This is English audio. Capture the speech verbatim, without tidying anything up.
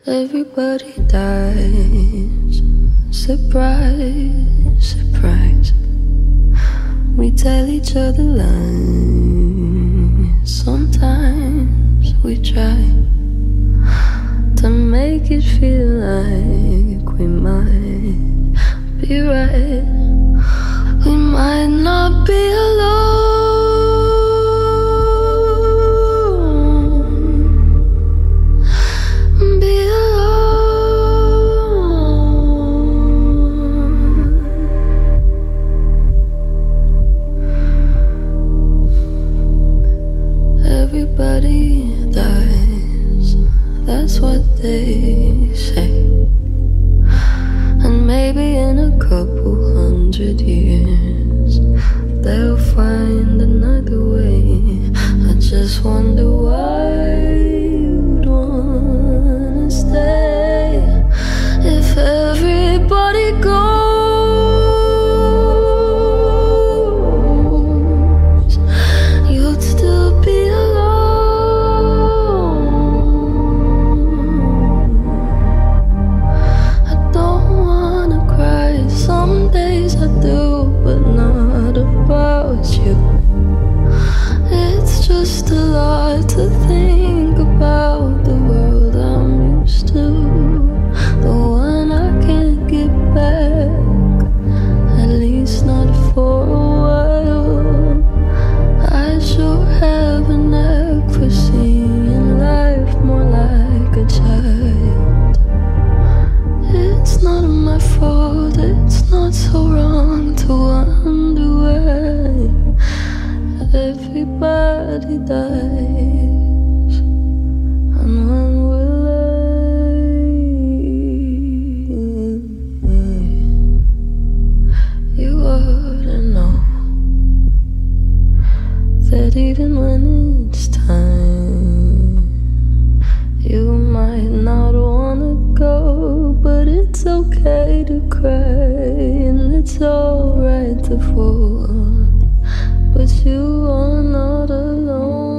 Everybody dies. Surprise, surprise. We tell each other lies. Sometimes we try to make it feel like we might be right. We might not be alone. Everybody dies, that's what they say. And maybe in a couple hundred years they'll find another way. I just wonder why you'd wanna stay if everybody goes. You'd still be you. It's just a lot to think about. The world I'm used to, the one I can't get back, at least not for a while. I sure have a knack for seeing life more like a child. It's not my fault, it's not so wrong to wonder why everybody dies, and when will I? You ought to know that even when it's time, you might not wanna go, but it's okay to cry, and it's alright to fall. But you are not alone.